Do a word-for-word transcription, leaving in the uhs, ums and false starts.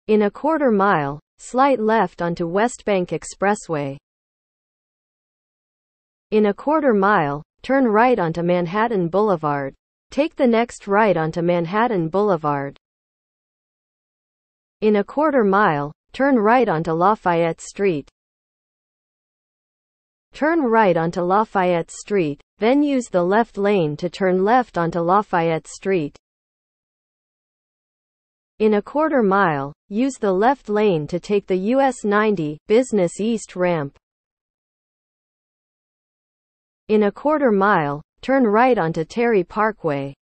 In a quarter mile, slight left onto West Bank Expressway. In a quarter mile, turn right onto Manhattan Boulevard. Take the next right onto Manhattan Boulevard. In a quarter mile, turn right onto Lafayette Street. Turn right onto Lafayette Street, then use the left lane to turn left onto Lafayette Street. In a quarter mile, use the left lane to take the U S ninety Business East ramp. In a quarter mile, turn right onto Terry Parkway.